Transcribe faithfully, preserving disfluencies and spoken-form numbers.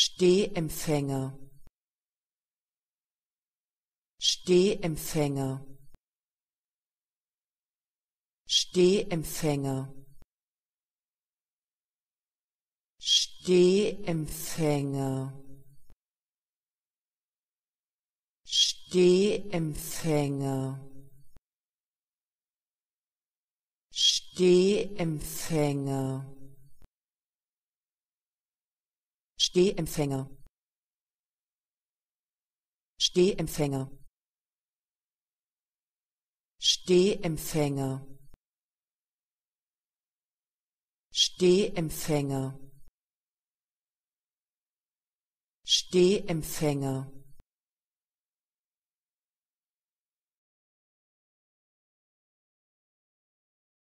Stehempfänger, Stehempfänger, Stehempfänger, Stehempfänger, Stehempfänger, Stehempfänger, Stehempfänger, Stehempfänger, Stehempfänger, Stehempfänger, Stehempfänger,